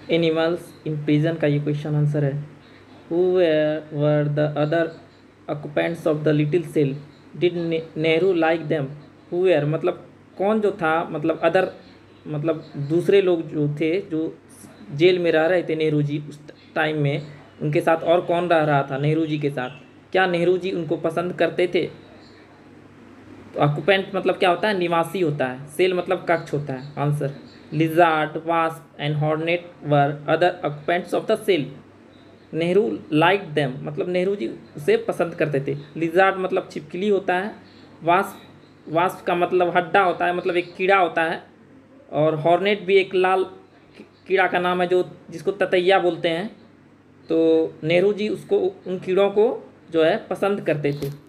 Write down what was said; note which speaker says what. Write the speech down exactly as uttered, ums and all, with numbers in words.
Speaker 1: Animals in prison का ये question answer है। Who were the other occupants of the little cell, did Nehru like them. Who were मतलब कौन जो था, मतलब अदर मतलब दूसरे लोग जो थे जो जेल में रह रहे थे नेहरू जी उस टाइम में, उनके साथ और कौन रह रहा था नेहरू जी के साथ, क्या नेहरू जी उनको पसंद करते थे। तो ऑक्यूपेंट मतलब क्या होता है, निवासी होता है। सेल मतलब कक्ष होता है। Answer lizard, wasp and hornet were other occupants of the cell. Nehru like them मतलब नेहरू जी उसे पसंद करते थे। लिजार्ड मतलब छिपकली होता है। वास्प वास्प का मतलब हड्डा होता है, मतलब एक कीड़ा होता है। और हॉर्नेट भी एक लाल कीड़ा का नाम है जो जिसको ततैया बोलते हैं। तो नेहरू जी उसको उन कीड़ों को जो है पसंद करते थे।